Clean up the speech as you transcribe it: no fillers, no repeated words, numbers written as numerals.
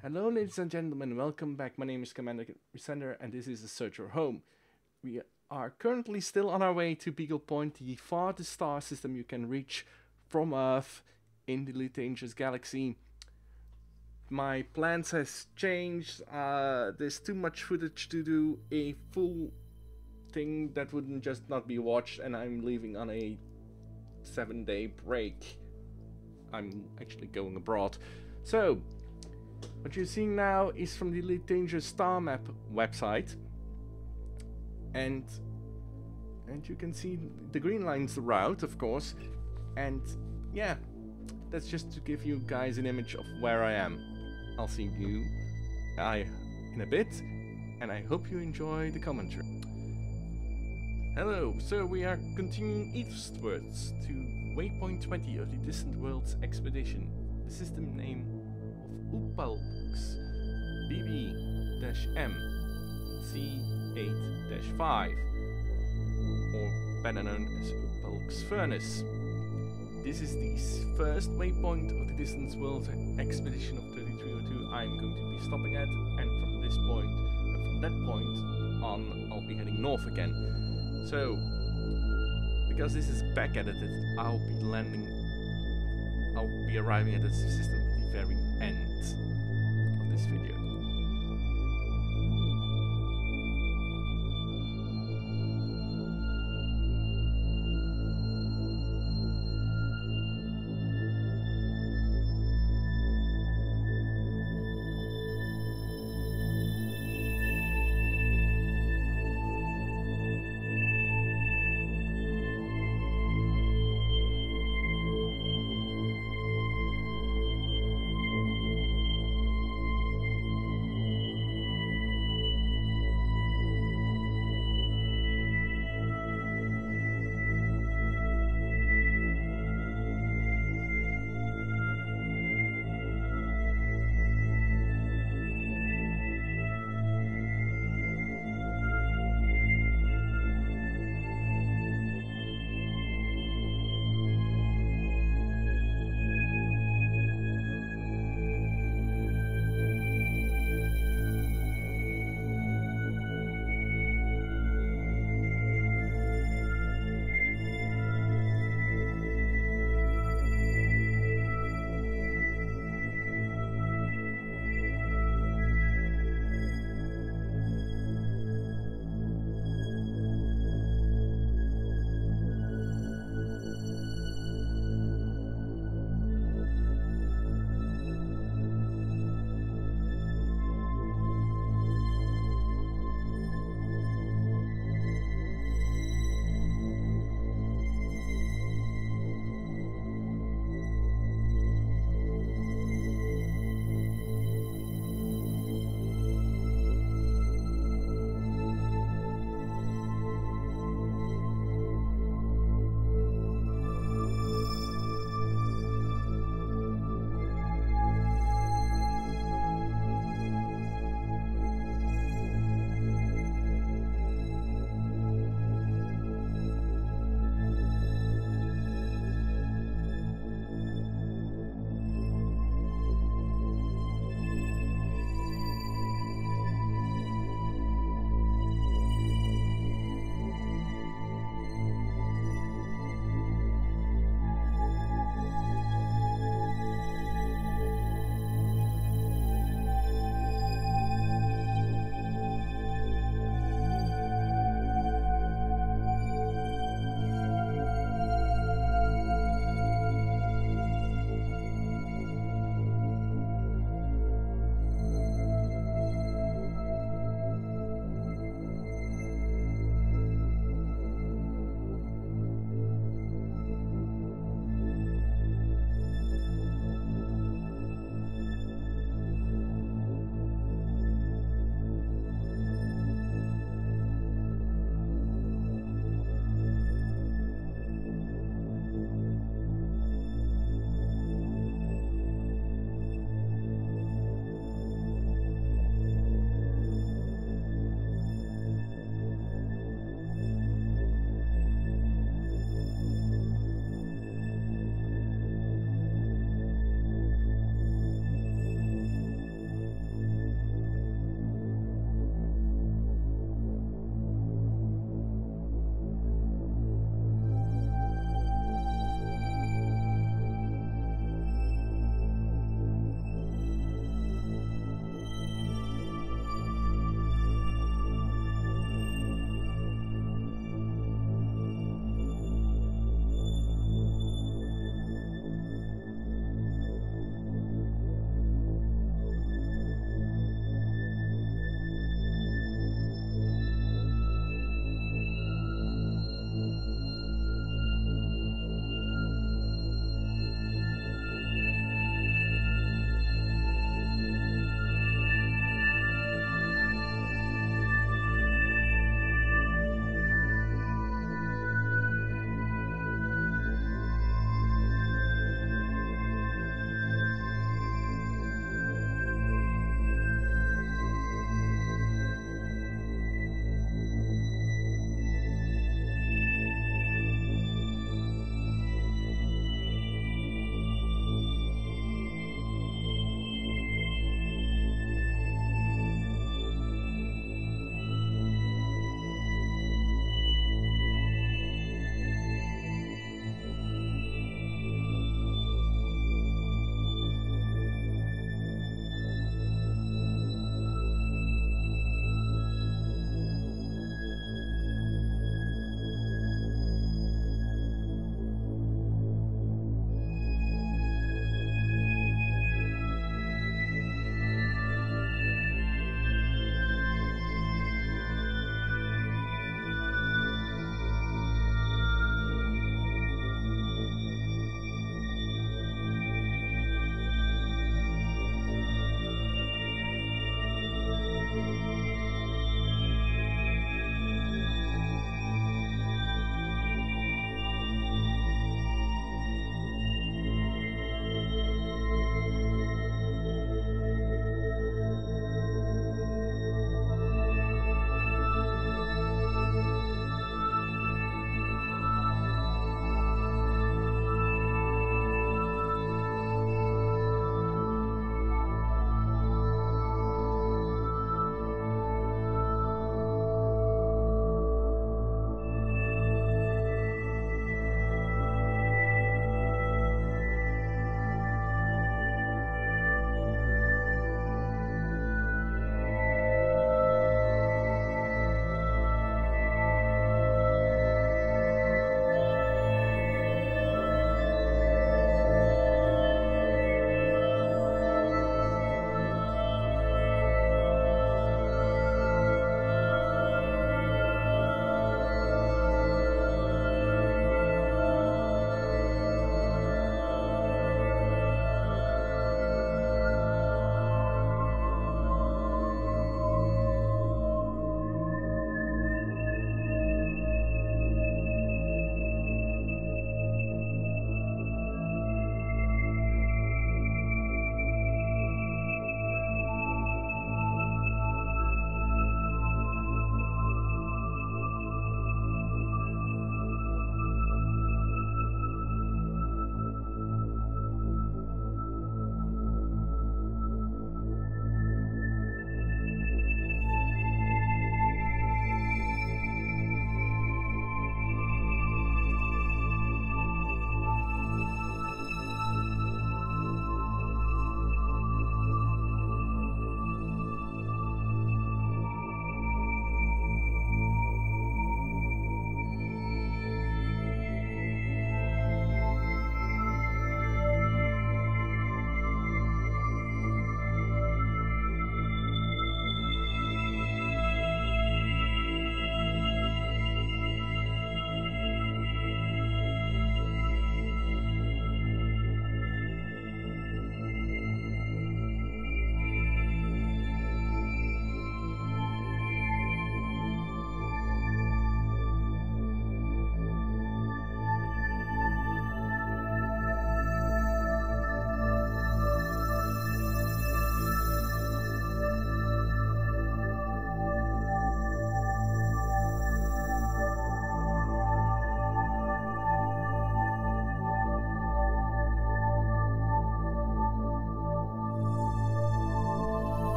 Hello ladies and gentlemen, welcome back. My name is Commander Resender and this is the Searcher Home. We are currently still on our way to Beagle Point, the farthest star system you can reach from Earth in the Elite Dangerous Galaxy. My plans has changed, there's too much footage to do a full thing that wouldn't just not be watched, and I'm leaving on a 7-day break. I'm actually going abroad. So, what you're seeing now is from the Elite Dangerous Star Map website, and you can see the green line's the route, of course, and yeah, that's just to give you guys an image of where I am. I'll see you in a bit, and I hope you enjoy the commentary. Hello, so we are continuing eastwards to Waypoint 20 of the Distant Worlds Expedition. The system name Upalx BB-M C8-5, or better known as Upalx Furnace. This is the first waypoint of the Distant Worlds Expedition of 3302 I'm going to be stopping at, and from this point, and from that point on, I'll be heading north again. So, because this is back edited, I'll be arriving at the system at the very